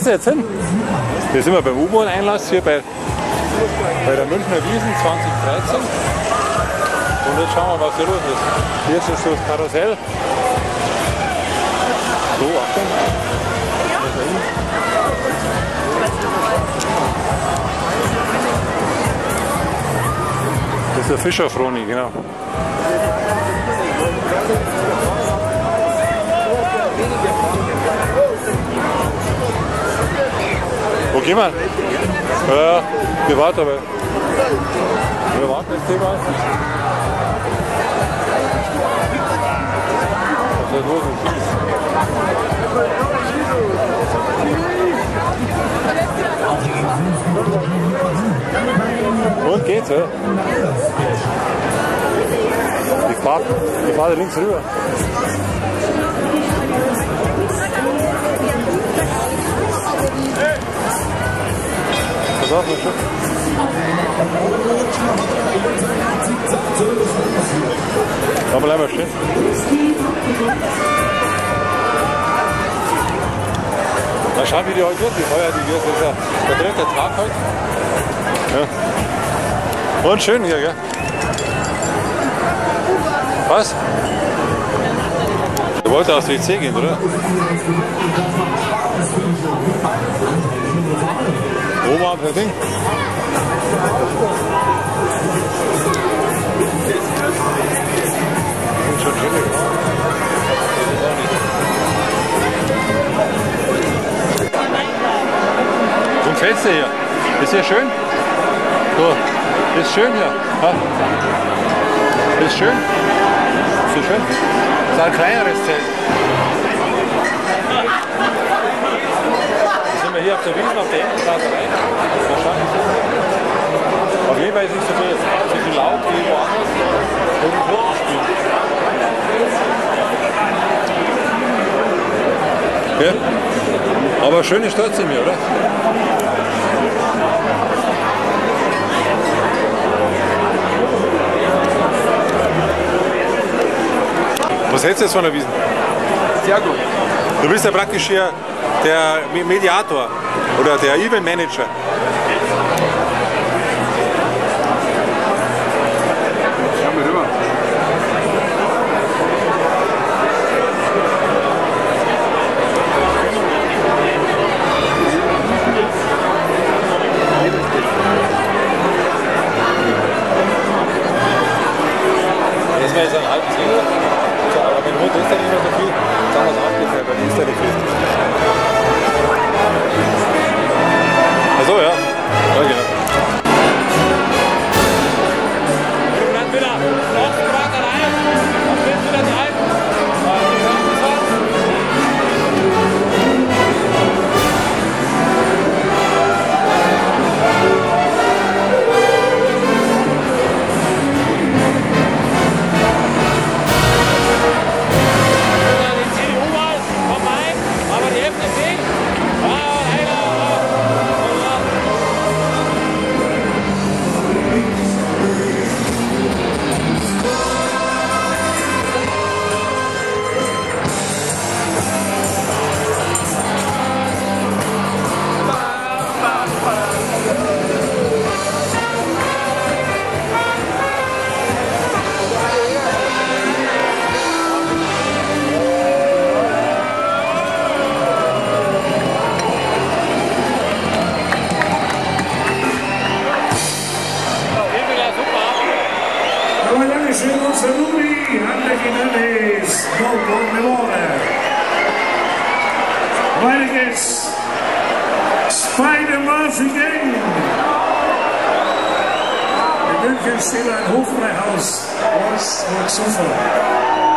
geht's jetzt hin? Hier sind wir beim U-Bahn-Einlass hier bei der Münchner Wiesn 2013. Und jetzt schauen wir, was hier los ist. Hier ist so das Karussell. So, Achtung. Das ist der Fischerfroni, genau. Wo gehen wir? Ja, wir warten aber. Wir warten das Thema. Was ist los? Und geht's, ja? Ich fahre links rüber. Pass auf, mein Schutz. Da bleiben wir stehen. Mal schauen, wie die heute wird, die Feuer, die wir. Das ist ja der dritte Tag heute. Ja. Und schön hier, gell? Was? Du wolltest aufs WC gehen, oder? Oben auf das Ding. Schon schön. So ein Fenster hier. Ist hier schön? So, ist schön hier. Ha? Ist schön? Ist hier schön? Das ist ein kleineres Zelt. Jetzt sind wir hier auf der Wiesn, auf der Entenstraße rein. Auf jeden Fall ist es nicht so viel laut wie woanders, wo die Flirten spielen. Ja. Aber schöne Stadt sind wir, oder? Was hältst du jetzt von der Wiesn? Sehr gut. Du bist ja praktisch hier der Mediator oder der Event Manager. Schau mal rüber. Das war jetzt ein halbes Kilo. Aber wenn Hund ist, dann nicht mehr so viel. Sagen wir es abgefällt, dann ist er nicht viel. Achso, ja. Ja, genau. Dann wieder Auftrag allein. Dann wird wieder die Alten. Meine Gäste, Spider-Murphy Gang. In München steht ein Hofbräuhaus, was wird super.